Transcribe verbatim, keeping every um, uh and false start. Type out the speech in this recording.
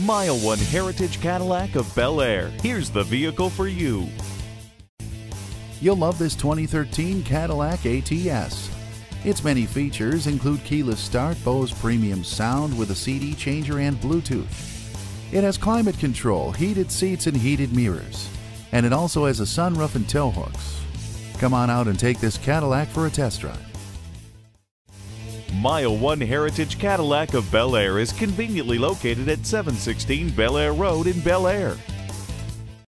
Mile one Heritage Cadillac of Bel-Air. Here's the vehicle for you. You'll love this twenty thirteen Cadillac A T S. Its many features include keyless start, Bose premium sound with a C D changer and Bluetooth. It has climate control, heated seats and heated mirrors. And it also has a sunroof and tow hooks. Come on out and take this Cadillac for a test drive. Mile one Heritage Cadillac of Bel-Air is conveniently located at seven sixteen Bel-Air Road in Bel-Air.